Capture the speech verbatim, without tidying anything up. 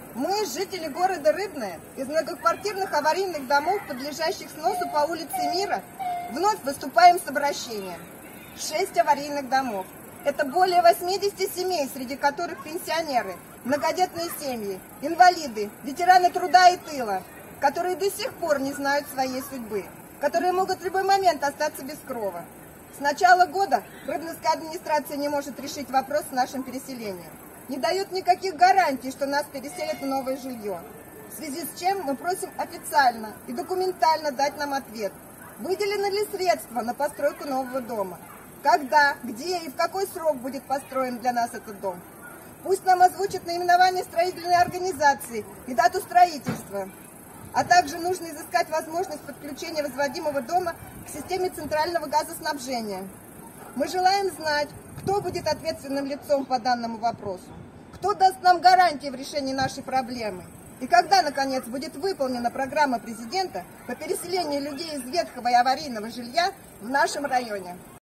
Мы, жители города Рыбное, из многоквартирных аварийных домов, подлежащих сносу по улице Мира, вновь выступаем с обращением. Шесть аварийных домов. Это более восьмидесяти семей, среди которых пенсионеры, многодетные семьи, инвалиды, ветераны труда и тыла, которые до сих пор не знают своей судьбы, которые могут в любой момент остаться без крова. С начала года Рыбновская администрация не может решить вопрос с нашим переселением. Не дает никаких гарантий, что нас переселят в новое жилье. В связи с чем мы просим официально и документально дать нам ответ, выделены ли средства на постройку нового дома, когда, где и в какой срок будет построен для нас этот дом. Пусть нам озвучат наименование строительной организации и дату строительства, а также нужно изыскать возможность подключения возводимого дома к системе центрального газоснабжения. Мы желаем знать, кто будет ответственным лицом по данному вопросу, кто даст нам гарантии в решении нашей проблемы и когда, наконец, будет выполнена программа президента по переселению людей из ветхого и аварийного жилья в нашем районе.